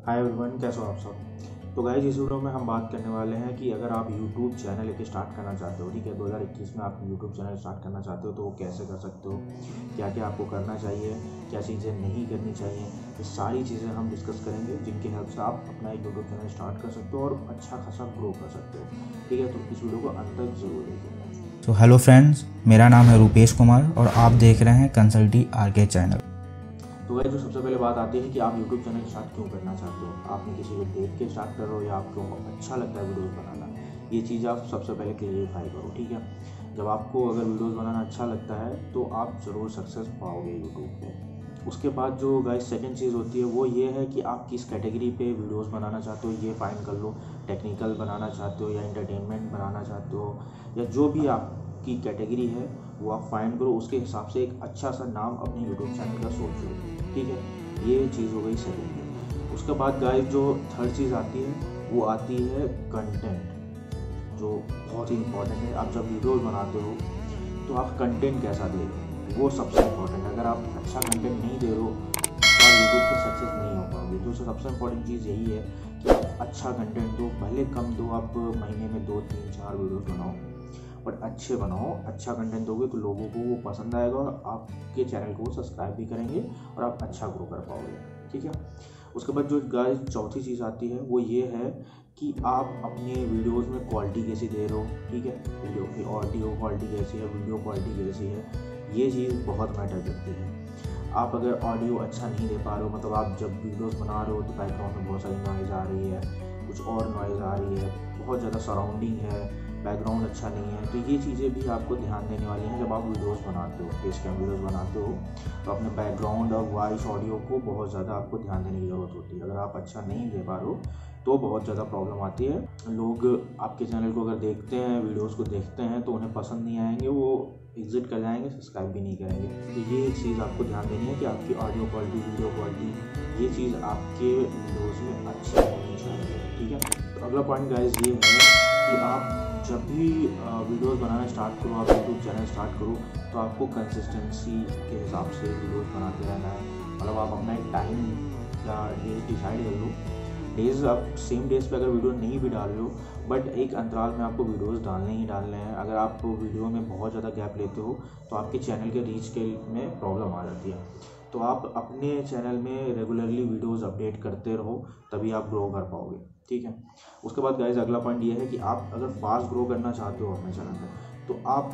Hi everyone, कैसे हो आप सब। तो गाइस, इस वीडियो में हम बात करने वाले हैं कि अगर आप यूट्यूब चैनल एक स्टार्ट करना चाहते हो, ठीक है, 2021 में आप यूट्यूब चैनल स्टार्ट करना चाहते हो तो वो कैसे कर सकते हो, क्या क्या आपको करना चाहिए, क्या चीज़ें नहीं करनी चाहिए, ये सारी चीज़ें हम डिस्कस करेंगे जिनकी हेल्प से आप अपना एक यूट्यूब चैनल स्टार्ट कर सकते हो और अच्छा खासा ग्रो कर सकते हो। ठीक है, तो इस वीडियो को अंत तक ज़रूर देखिएगा। तो हेलो फ्रेंड्स, मेरा नाम है रूपेश कुमार और आप देख रहे हैं कंसल्टी आरके चैनल। तो गाइस, जो सबसे पहले बात आती है कि आप यूट्यूब चैनल स्टार्ट क्यों करना चाहते हो। आपने किसी को देख के स्टार्ट कर रहे हो या आपको अच्छा लगता है वीडियोस बनाना, ये चीज़ आप सबसे पहले क्लियरिफाई करो। ठीक है, जब आपको अगर वीडियोस बनाना अच्छा लगता है तो आप ज़रूर सक्सेस पाओगे यूट्यूब पे। उसके बाद जो गाइस सेकंड चीज़ होती है वो ये है कि आप किस कैटेगरी पे वीडियोस बनाना चाहते हो, ये फाइंड कर लो। टेक्निकल बनाना चाहते हो या एंटरटेनमेंट बनाना चाहते हो, या जो भी आपकी कैटेगरी है वो आप फाइंड करो। उसके हिसाब से एक अच्छा सा नाम अपने यूट्यूब चैनल का सोच लो। ठीक है, ये चीज़ हो गई सेकंड। उसके बाद गाइस जो थर्ड चीज़ आती है वो आती है कंटेंट, जो बहुत ही इंपॉर्टेंट है। आप जब वीडियोस बनाते हो तो आप कंटेंट कैसा दे रहे हो, वो सबसे इम्पोर्टेंट है। अगर आप अच्छा कंटेंट नहीं दे रहे हो तो आप यूट्यूब पे सक्सेस नहीं हो पाओगे। तो सबसे इम्पोर्टेंट चीज़ यही है कि आप अच्छा कंटेंट दो, भले कम दो, आप महीने में 2, 3, 4 वीडियोस बनाओ, बट अच्छे बनाओ। अच्छा कंटेंट दोगे तो लोगों को वो पसंद आएगा और आपके चैनल को सब्सक्राइब भी करेंगे और आप अच्छा ग्रो कर पाओगे। ठीक है, उसके बाद जो गाइस चौथी चीज़ आती है वो ये है कि आप अपने वीडियोस में क्वालिटी कैसी दे रहे हो। ठीक है, वीडियो की ऑडियो क्वालिटी कैसी है, वीडियो क्वालिटी कैसी है, ये चीज़ बहुत मैटर करती है। आप अगर ऑडियो अच्छा नहीं दे पा रहे हो, मतलब आप जब वीडियोस बना रहे हो तो बैकग्राउंड में बहुत सारी नॉइज़ आ रही है, कुछ और नॉइज़ आ रही है, बहुत ज़्यादा सराउंडिंग है, बैकग्राउंड अच्छा नहीं है, तो ये चीज़ें भी आपको ध्यान देने वाली हैं जब आप वीडियोस बनाते हो। फेस कैम वीडियोस बनाते हो तो अपने बैकग्राउंड और वॉइस ऑडियो को बहुत ज़्यादा आपको ध्यान देने की ज़रूरत होती है। अगर आप अच्छा नहीं दे पा रहे हो तो बहुत ज़्यादा प्रॉब्लम आती है। लोग आपके चैनल को अगर देखते हैं, वीडियोस को देखते हैं तो उन्हें पसंद नहीं आएंगे, वो एग्जिट कर जाएंगे, सब्सक्राइब भी नहीं करेंगे। तो ये चीज़ आपको ध्यान देनी है कि आपकी ऑडियो क्वालिटी, वीडियो क्वालिटी, ये चीज़ आपके वीडियोज़ में अच्छी होनी चाहिए। ठीक है, तो अगला पॉइंट गाइस ये है कि आप जब भी वीडियोस बनाना स्टार्ट करो, आप यूट्यूब चैनल स्टार्ट करो तो आपको कंसिस्टेंसी के हिसाब से वीडियोस बनाते रहना है। मतलब आप अपना एक टाइम या डेज डिसाइड कर लो। डेज आप सेम डेज पे अगर वीडियो नहीं भी डाल रहे हो, बट एक अंतराल में आपको वीडियोस डालने ही डालने हैं। अगर आप वीडियो में बहुत ज़्यादा गैप लेते हो तो आपके चैनल के रीच के में प्रॉब्लम आ जाती है। तो आप अपने चैनल में रेगुलरली वीडियोस अपडेट करते रहो, तभी आप ग्रो कर पाओगे। ठीक है, उसके बाद गाइस अगला पॉइंट ये है कि आप अगर फास्ट ग्रो करना चाहते हो अपने चैनल में तो आप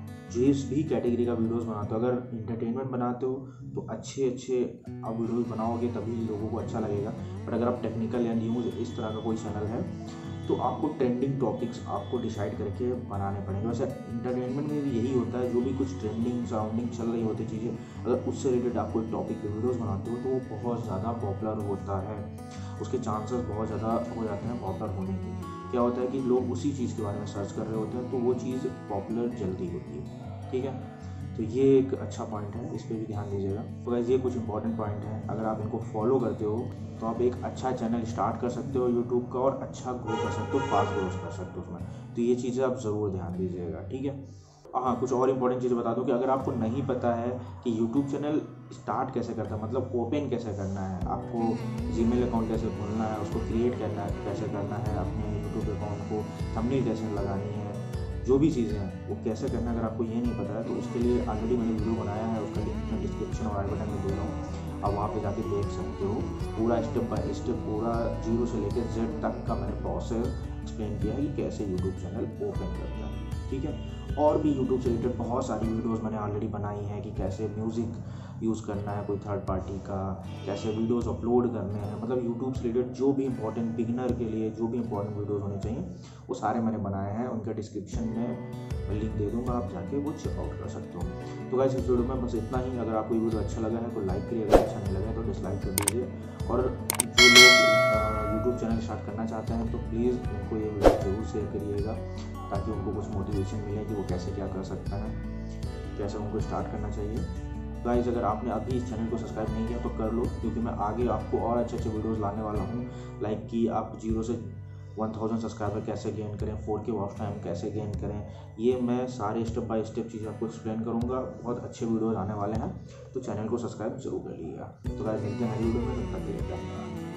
जिस भी कैटेगरी का वीडियोस बनाते हो, अगर इंटरटेनमेंट बनाते हो तो अच्छे आप वीडियोस बनाओगे तभी लोगों को अच्छा लगेगा। बट अगर आप टेक्निकल या न्यूज़ इस तरह का कोई चैनल है तो आपको ट्रेंडिंग टॉपिक्स आपको डिसाइड करके बनाने पड़ेंगे। वैसे इंटरटेनमेंट में भी यही होता है, जो भी कुछ ट्रेंडिंग सराउंडिंग चल रही होती चीज़ें, अगर उससे रिलेटेड आप कोई टॉपिक पे वीडियोस बनाते हो तो वो बहुत ज़्यादा पॉपुलर होता है, उसके चांसेस बहुत ज़्यादा हो जाते हैं पॉपुलर होने के। क्या होता है कि लोग उसी चीज़ के बारे में सर्च कर रहे होते हैं तो वो चीज़ पॉपुलर जल्दी होती है। ठीक है, तो ये एक अच्छा पॉइंट है, इस पर भी ध्यान दीजिएगा। तो गाइस ये कुछ इंपॉर्टेंट पॉइंट हैं, अगर आप इनको फॉलो करते हो तो आप एक अच्छा चैनल स्टार्ट कर सकते हो यूट्यूब का और अच्छा ग्रो कर सकते हो, फास्ट ग्रो कर सकते हो उसमें। तो ये चीज़ें आप ज़रूर ध्यान दीजिएगा। ठीक है, हाँ, कुछ और इंपॉर्टेंट चीज़ें बता दूँ कि अगर आपको नहीं पता है कि यूट्यूब चैनल स्टार्ट कैसे करता है, मतलब ओपन कैसे करना है, आपको जीमेल अकाउंट कैसे खोलना है, उसको क्रिएट करना है कैसे करना है, अपने यूट्यूब अकाउंट को थंबनेल कैसे लगानी है, जो भी चीज़ें हैं वो कैसे करना है, अगर आपको ये नहीं पता है तो उसके लिए ऑलरेडी मैंने वीडियो बनाया है, उसका लिंक मैं डिस्क्रिप्शन और आई बटन में दे रहा हूँ। आप वहाँ पे जाके देख सकते हो, पूरा स्टेप बाय स्टेप, पूरा 0 से लेकर Z तक का मैंने प्रोसेस एक्सप्लेन किया है कि कैसे यूट्यूब चैनल ओपन करता है। ठीक है, और भी यूट्यूब से रिलेटेड बहुत सारी वीडियोस मैंने ऑलरेडी बनाई हैं कि कैसे म्यूज़िक यूज़ करना है कोई थर्ड पार्टी का, कैसे वीडियोस अपलोड करने हैं, मतलब यूट्यूब से रिलेटेड जो भी इंपॉर्टेंट बिगिनर के लिए जो भी इंपॉर्टेंट वीडियोस होने चाहिए वो सारे मैंने बनाए हैं। उनका डिस्क्रिप्शन में लिंक दे दूँगा, आप जाके वो चेकआउट कर सकते हो। तो गाइस इस वीडियो में बस इतना ही। अगर आपको ये वीडियो अच्छा लगा है तो लाइक करिए, अगर अच्छा नहीं लगा तो डिसलाइक कर दीजिए। और जो लोग यूट्यूब चैनल स्टार्ट करना चाहते हैं तो प्लीज़ उनको ये वीडियो ज़रूर शेयर करिएगा, ताकि उनको कुछ मोटिवेशन मिले कि वो कैसे क्या कर सकता है, कैसे उनको स्टार्ट करना चाहिए। गाइस अगर आपने अभी इस चैनल को सब्सक्राइब नहीं किया तो कर लो, क्योंकि मैं आगे आपको और अच्छे अच्छे वीडियोस लाने वाला हूँ। लाइक कि आप 0 से 1000 सब्सक्राइबर कैसे गेन करें, 4K वॉच टाइम कैसे गेन करें, ये मैं सारे स्टेप बाय स्टेप चीज़ आपको एक्सप्लेन करूँगा। बहुत अच्छे वीडियोज़ आने वाले हैं, तो चैनल को सब्सक्राइब जरूर कर लीजिएगा। तो गाइस मिलते हैं अगली वीडियो में, तब तक के लिए।